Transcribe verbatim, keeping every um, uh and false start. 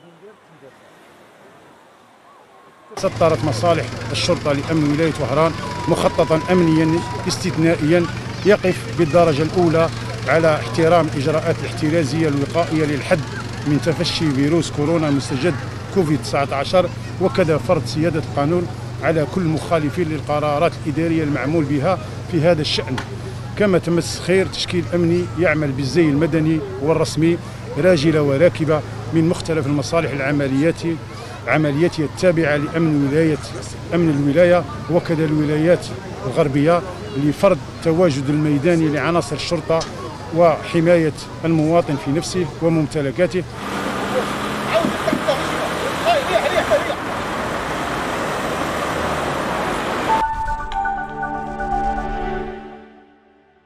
سطرت مصالح الشرطة لأمن ولاية وهران مخططا أمنيا استثنائيا يقف بالدرجة الأولى على احترام الإجراءات الاحترازية الوقائية للحد من تفشي فيروس كورونا المستجد كوفيد تسعة عشر، وكذا فرض سيادة القانون على كل مخالفين للقرارات الإدارية المعمول بها في هذا الشأن. كما تم تسخير تشكيل أمني يعمل بالزي المدني والرسمي راجلة وراكبة من مختلف المصالح العملياتي عملياتها التابعة لأمن ولاية أمن الولاية وكذا الولايات الغربية لفرض التواجد الميداني لعناصر الشرطة وحماية المواطن في نفسه وممتلكاته.